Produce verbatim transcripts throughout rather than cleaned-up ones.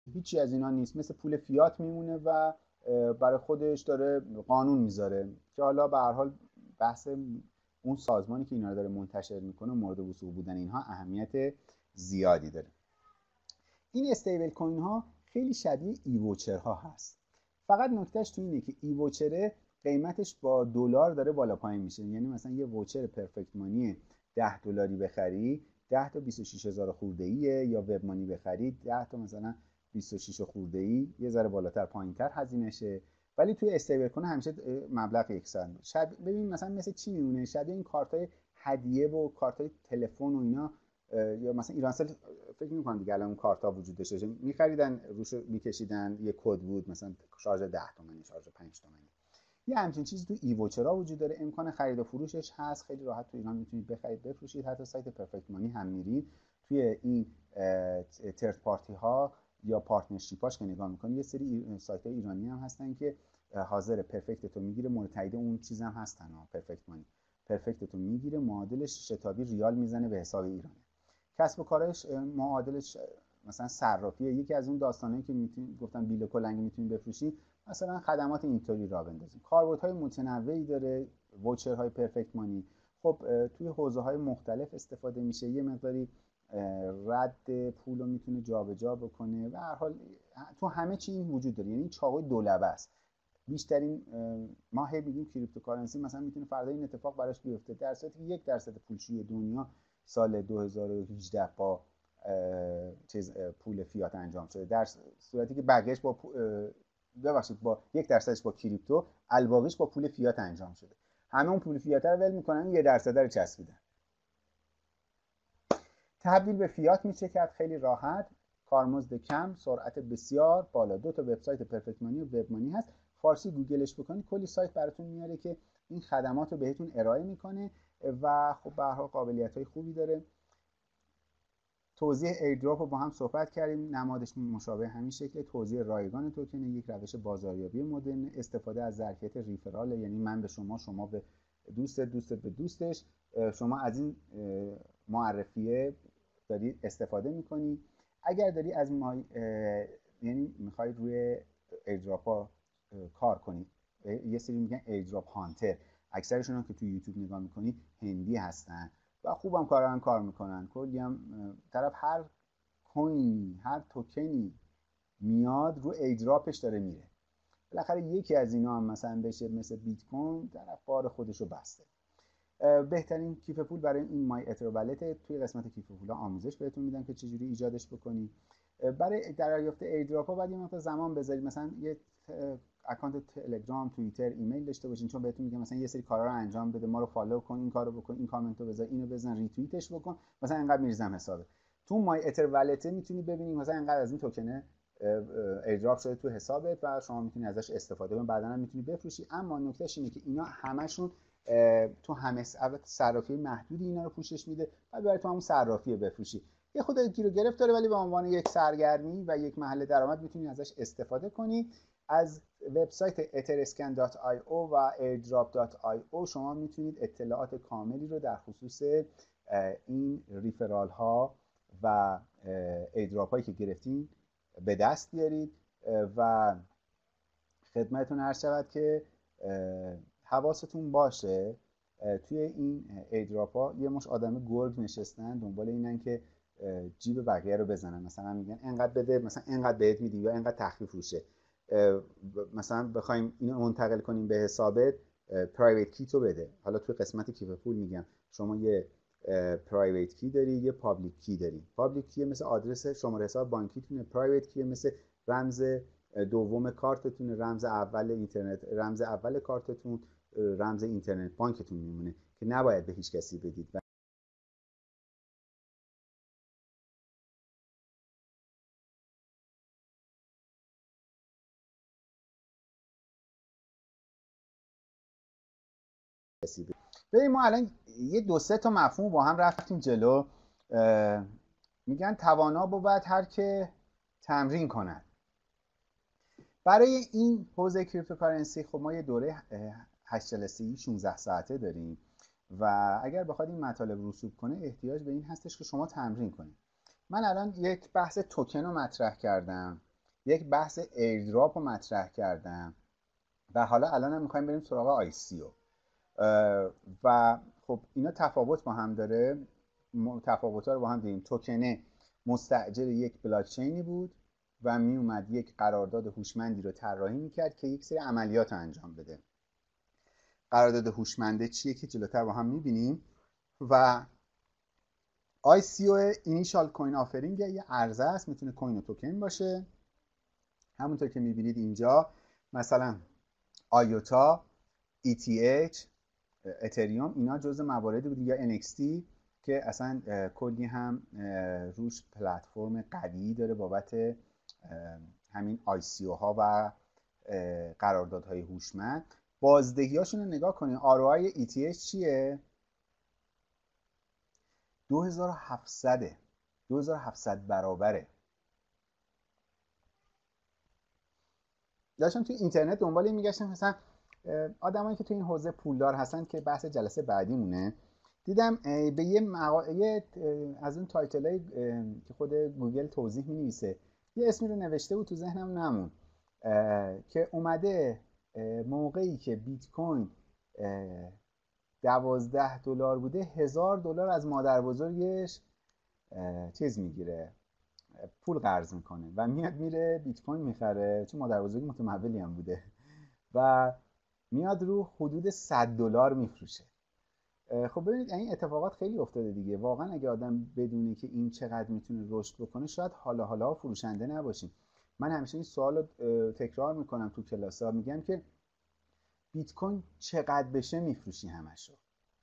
هیچی از اینا نیست، مثل پول فیات میمونه و برای خودش داره قانون میذاره که حالا به هر حال بحث اون سازمانی که اینا رو داره منتشر میکنه مورد وثوق بودن اینها اهمیت زیادی داره. این استیبل کوین ها خیلی شبیه ای ووچر ها هست، فقط نکتهش تو اینه که ای ووچر قیمتش با دلار داره بالا پایین میشه. یعنی مثلا یه ووچر پرفکت مانی ده دلاری بخری ده تا بیست و شش هزار خورده ایه، یا وب مانی بخرید ده تا مثلا بیست و شش خورده ای، یه ذره بالاتر پایینتر هزینهشه، ولی توی استیبل کوین همیشه مبلغ یکسان. شب ببین مثلا مثل چی میمونه، شبیه این کارتای هدیه و کارتای تلفن و اینا، یا مثلا ایرانسل فکر می‌کنم دیگه الان اون کارتا وجود داشته، می‌خریدن روش می‌کشیدن یه کد بود مثلا شارژ ده تومانی، شارژ پنج تومانی. یه همچین چیزی تو ای ووچرها وجود داره، امکان خرید و فروشش هست، خیلی راحت تو ایران میتونید بخرید بفروشید. حتی سایت پرفکت مانی هم میرید توی این ترد پارتی ها یا پارتنرشیپ هاش که نگاه میکنید، یه سری سایت های ایرانی هم هستن که حاضر پرفکت تو میگیره، مورد تایید اون چیز هم هستن ها. پرفکت مانی پرفکت تو میگیره، معادلش شتابی ریال میزنه به حساب ایران. کسب و کارش معادلش مثلا صرافیه. یکی از اون داستانایی که میتونید گفتم بیل کلنگی میتونید بفروشید، مثلا خدمات اینطوری را بندازیم. کاربردهای متنوعی داره ووچرهای پرفکت مانی. خب توی حوزه‌های مختلف استفاده میشه، یه مقداری رد پول رو میتونه جابجا بکنه و هر حال تو همه چی این وجود داره. یعنی چاقوی دولبه است. بیشترین ما هی میگیم کریپتوکارنسی مثلا میتونه فردا این اتفاق براش بیفته، در صورتی که یک درصد پولشویی دنیا سال دو هزار و هجده با چیز پول فیات انجام شده، در صورتی که بقیه‌اش با ببخشید با یک درصدش با کریپتو، الباقیش با پول فیات انجام شده. همه اون پول فیات رو ول میکنن، یه درصد رو چسبیدن. تبدیل به فیات میشه کرد خیلی راحت، کارمزد کم، سرعت بسیار بالا. دو تا وبسایت پرفکت مانی و وب مانی هست، فارسی گوگلش بکنید کلی سایت براتون میاره که این خدمات رو بهتون ارائه میکنه و خب به هر حال قابلیت‌های خوبی داره. توزیع ایردراپ رو با هم صحبت کردیم، نمادش مشابه همین شکل. توزیع رایگان توکن یک روش بازاریابی مدرن، استفاده از ظرفیت ریفرال، یعنی من به شما، شما به دوست دوست به دوستش، شما از این معرفیه داری استفاده میکنی. اگر داری از ما یعنی میخواید روی ایردراپ ها کار کنی، یه سری میگن ایردراپ هانتر، اکثرشون هم که تو یوتیوب نگاه میکنی هندی هستن و خوبم کارن کار میکنن. کلی هم طرف هر کوینی هر توکنی میاد رو ایردراپش داره میره. بالاخره یکی از اینا هم مثلا بشه مثل بیت کوین، طرف بار خودشو بسته. بهترین کیف پول برای این مای اتر والت، توی قسمت کیف پول آموزش بهتون میدم که چجوری ایجادش بکنی. برای دریافت ایردراپ ها باید یه مقدار زمان بذارید، مثلا یه اکانت تلگرام، توییتر، ایمیل داشته باشین، چون بهتون میگم مثلا یه سری کارا رو انجام بده، ما رو فالو کن، این کارو بکن، این کامنتو بذار، اینو بزن، ریتوییتش بکن، مثلا اینقدر میریزم حسابه. تو مای اتر والت میتونی ببینی مثلا اینقدر از این توکنه ایردراپ شده تو حسابت و شما میتونی ازش استفاده کنی، بعداً هم میتونی بفروشی. اما نکتهش اینه که اینا همشون تو همه صرافی محدودی اینا رو پوشش میده و برای تو همون صرافی بفروشی. یه خود گیر گرفت داره، ولی به عنوان یک سرگرمی و یک محل درآمد میتونی ازش استفاده کنی. از وبسایت اترسکن دات آی او و ایردراپ دات آی او شما میتونید اطلاعات کاملی رو در خصوص این ریفرال ها و ایردراپ هایی که گرفتین به دست بیارید و خدمتتون عرض شود که حواستون باشه توی این ایردراپ ها یه مش آدم گرگ نشستن دنبال اینن که جیب بقیه رو بزنن، مثلا میگن انقدر بده، مثلا انقدر بهت میدیم یا انقدر تخفیف روشه، مثلا بخوایم اینو منتقل کنیم به حسابت پرایوت کی تو بده. حالا توی قسمت کیف پول میگم شما یه پرایوت کی داری، یه پابلیک کی داری. پابلیک کی مثل آدرس شماره حساب بانکیتونه، پرایوت کی مثل رمز دوم کارتتون، رمز اول اینترنت، رمز اول کارتتون، رمز اینترنت بانکتون میمونه که نباید به هیچ کسی بدید. ببین ما الان یه دو سه تا مفهوم با هم رفتیم جلو. میگن توانا بود هر که تمرین کند. برای این حوزه کریپتوکارنسی خب ما یه دوره هشت جلسه‌ای شانزده ساعته داریم و اگر بخواد این مطالب رسوب کنه احتیاج به این هستش که شما تمرین کنید. من الان یک بحث توکن رو مطرح کردم یک بحث ایردراپ رو مطرح کردم و حالا الان هم میخوایم بریم سراغ آی سی او و خب اینا تفاوت با هم داره. تفاوت ها رو با هم دیدیم. توکنه مستأجر یک بلاکچینی بود و می اومد یک قرارداد هوشمندی رو طراحی میکرد که یک سری عملیات رو انجام بده. قرارداد هوشمنده چیه که جلوتر با هم میبینیم. و آی سی او Initial Coin Offering یه عرضه است، میتونه کوین و توکن باشه. همونطور که میبینید اینجا مثلا آیوتا، ای تی اچ، اتریوم اینا جزء مواردی بود، یا ان ایکس تی که اصلا کلی هم روش پلتفرم قوی داره بابت همین آی سی او ها و قراردادهای هوشمند. بازدهیاشون رو نگاه کنید. آر او آی ای تی اچ چیه؟ دو هزار و هفتصد دو هزار و هفتصد برابره. داشتم توی اینترنت دنبال میگشتم مثلا آدمایی که توی این حوزه پولدار هستن که بحث جلسه بعدی مونه، دیدم به یه مقاله از اون تایتلای که خود گوگل توضیح می‌نویسه یه اسمی رو نوشته بود، تو ذهنم نمون، که اومده موقعی که بیت کوین دوازده دلار بوده هزار دلار از مادر بزرگش چیز میگیره، پول قرض میکنه و میاد میره بیت کوین میخره، چون مادر بزرگ متمولی هم بوده و میاد رو حدود صد دلار میفروشه. خب ببینید این اتفاقات خیلی افتاده دیگه. واقعا اگه آدم بدونه که این چقدر میتونه رشد بکنه شاید حالا حالا فروشنده نباشیم. من همیشه این سوال رو تکرار میکنم تو کلاس‌ها، میگم که بیت کوین چقدر بشه میفروشی همشو؟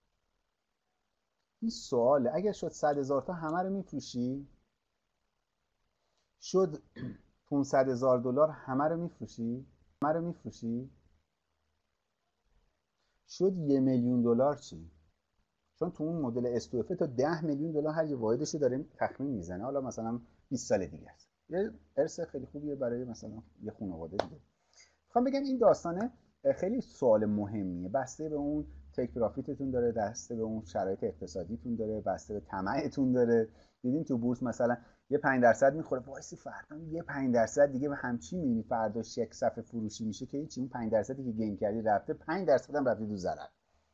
این سواله. اگر شد صد هزار تا همه رو میفروشی؟ شد پانصد هزار دلار همه رو میفروشی؟ همه رو میفروشی؟ شد یه میلیون دلار چی؟ چون تو اون مدل اس تو اف تا ده میلیون دلار هر یه واحدش رو داره تخمین میزنه. حالا مثلا بیست سال دیگه است، یه ارث خیلی خوبیه برای مثلا یه خانواده دیگه. میخوام بگم این داستانه خیلی سوال مهمیه، بسته به اون تک پروفیتتون داره، بسته به اون شرایط اقتصادیتون داره، بسته به طمعتون داره. دیدین تو بورس مثلا یه پنج درصد میخوره، وایسی فردا یه پنج درصد دیگه به همچین میبینی فرداش یک صفحه فروشی میشه که هیچ، اون پنج درصدی که گین کردی رفته، پنج درصد هم رفته تو ضرر.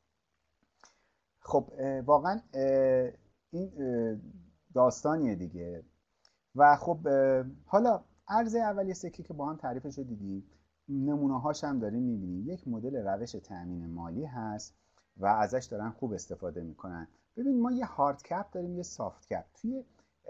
خب واقعا این داستانیه دیگه. و خب حالا عرض اولیه سکه که با هم تعریفش رو دیدیم، نمونه هاش هم داریم میبینیم. یک مدل روش تأمین مالی هست و ازش دارن خوب استفاده میکنن. ببین ما یه هارد کپ داریم، یه سافت کپ. توی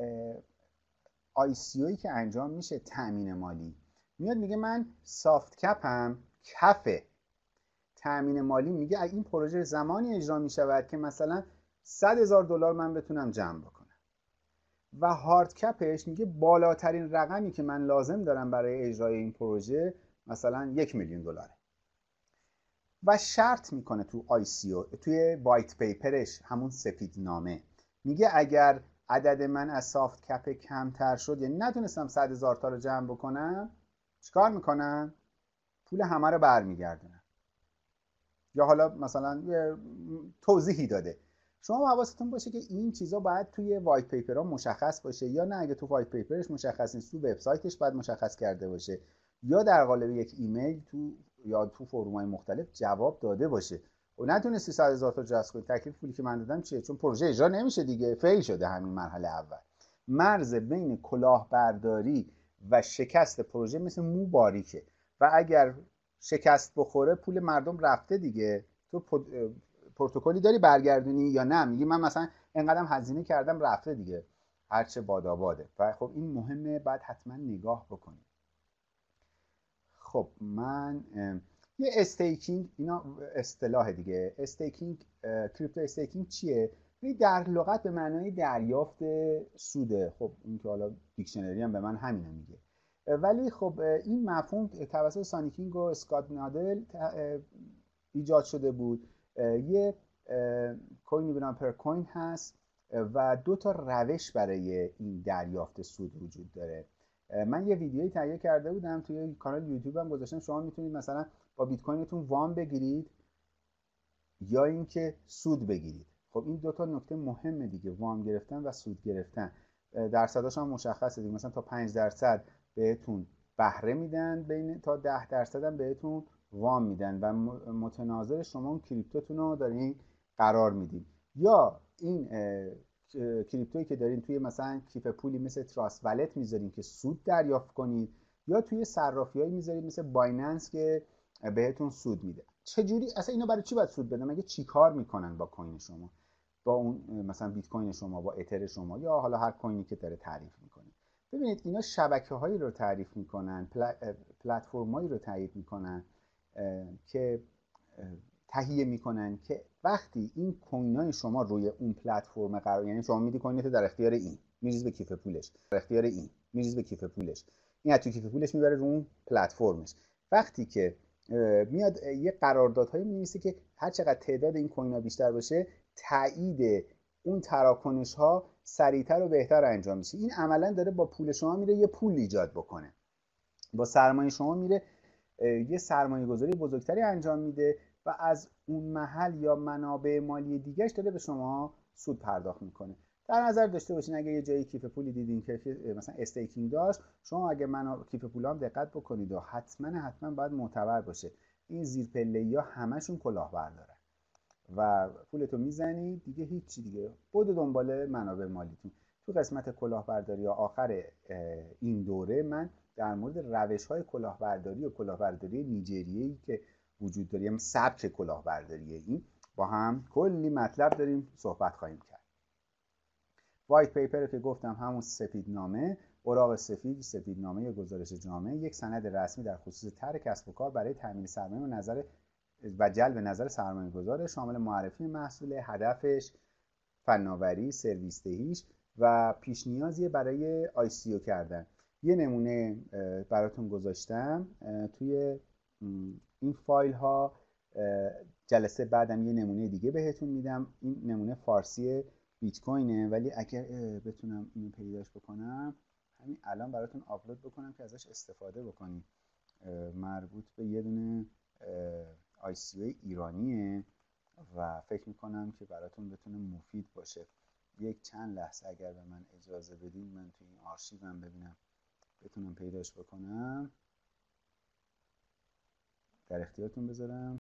آی سی اویی که انجام میشه تأمین مالی میاد میگه من سافت کپم کفه تأمین مالی، میگه این پروژه زمانی اجرا میشود که مثلا صد هزار دلار من بتونم جمع بکنم، و هارد کپش میگه بالاترین رقمی که من لازم دارم برای اجرای این پروژه مثلا یک میلیون دلاره. و شرط میکنه تو آی سی او، توی وایت پیپرش، همون سفید نامه، میگه اگر عدد من از سافت کپ کمتر شد، یعنی نتونستم صد هزار تا رو جمع بکنم، چیکار میکنم؟ پول همه رو برمیگردونم. یا حالا مثلا یه توضیحی داده. شما حواستون باشه که این چیزا باید توی وایت پیپرها مشخص باشه، یا نه اگه تو وایت پیپرش مشخص نیست تو وبسایتش باید مشخص کرده باشه، یا در قالب یک ایمیل تو یا تو فروم‌های مختلف جواب داده باشه. و نتونستی صد هزار تا جذب کنی، تکلیف پولی که من دادم چیه؟ چون پروژه اجرا نمیشه دیگه، فیل شده همین مرحله اول. مرز بین کلاهبرداری و شکست پروژه مثل مو باریکه و اگر شکست بخوره پول مردم رفته دیگه. تو پروتکلی داری برگردونی یا نه؟ میگی من مثلا اینقدرم هزینه کردم رفته دیگه، هرچه باداباده. و خب این مهمه، بعد حتما نگاه بکنید. خب من یه استیکینگ، اینا اصطلاح دیگه. استیکینگ، کریپتو استیکینگ چیه؟ در لغت به معنای دریافت سوده. خب این که حالا دیکشنری هم به من همینو میگه، ولی خب این مفهوم توسط سانیکینگ و اسکات نادل ایجاد شده بود. یه کوین به نام پر کوین هست و دو تا روش برای این دریافت سود وجود داره. من یه ویدیویی تهیه کرده بودم توی کانال یوتیوبم گذاشتم. شما میتونید مثلا با بیت کوینتون وام بگیرید یا اینکه سود بگیرید. خب این دو تا نکته مهمه دیگه، وام گرفتن و سود گرفتن. درصداش هم مشخصه دیگه، مثلا تا پنج درصد بهتون بهره میدن، بین تا ده درصد هم بهتون وام میدن و متناظر شما اون کریپتوتون رو دارین قرار میدین. یا این کریپتویی که دارین توی مثلا کیف پولی مثل تراست والت میذارین که سود دریافت کنید، یا توی صرافی‌هایی میذارین مثل بایننس که بهتون سود میده. چجوری اصلا اینا برای چی باید سود بدن؟ مگه چی کار میکنن با کوین شما، با اون مثلا بیت کوین شما، با اتر شما، یا حالا هر کوینی که داره تعریف میکنه؟ ببینید اینا شبکه هایی رو تعریف میکنن، پلتفرمایی رو تعریف میکنن که تهیه میکنن که وقتی این کوین های شما روی اون پلتفرم قرار، یعنی شما میدی کوینت در اختیار این، میریز به کیف پولش، در اختیار این میریز به کیف پولش، این از تو کیف پولش میبره رو اون پلتفرمش. وقتی که میاد یه قراردادهایی می‌نویسه که هر چقدر تعداد این کوین ها بیشتر باشه، تایید اون تراکنش ها سریعتر و بهتر انجام میشه. این عملا داره با پول شما میره یه پول ایجاد بکنه، با سرمایه شما میره یه سرمایه گذاری بزرگتری انجام میده و از اون محل یا منابع مالی دیگهش داره به شما سود پرداخت میکنه. در نظر داشته باشین اگه یه جایی کیف پولی دیدین که مثلا استیکینگ داشت، شما اگه منابع کیف پول هم دقت بکنید و حتما حتما باید معتبر باشه. این زیر پله‌ای ها همشون کلاهبردارن و پولتو میزنی دیگه، هیچی دیگه، برو دنبال منابع مالیتون. تو قسمت کلاهبرداری آخر این دوره من در مورد روش‌های کلاهبرداری و کلاهبرداری نیجریه‌ای که وجود داره، یعنی سبک کلاهبرداری، این با هم کلی مطلب داریم صحبت خواهیم کرد. وایت پیپر که گفتم همون سفیدنامه، اوراق سفید، سفیدنامه یا گزارش جامع، یک سند رسمی در خصوص طرح کسب و کار برای تامین سرمایه و نظر و جلب نظر سرمایه گذار، شامل معرفی محصول، هدفش، فناوری، سرویس دهیش و پیش نیازی برای آی سی او کردن. یه نمونه براتون گذاشتم توی این فایل ها، جلسه بعدم یه نمونه دیگه بهتون میدم. این نمونه فارسی بیت کوینه، ولی اگر بتونم اینو پیداش بکنم همین الان براتون آپلود بکنم که ازش استفاده بکنید. مربوط به یه دونه آی سی او ایرانیه و فکر میکنم که براتون بتونه مفید باشه. یک چند لحظه اگر به من اجازه بدین من توی این آرشیوم ببینم بتونم پیداش بکنم، در اختیارتون بذارم.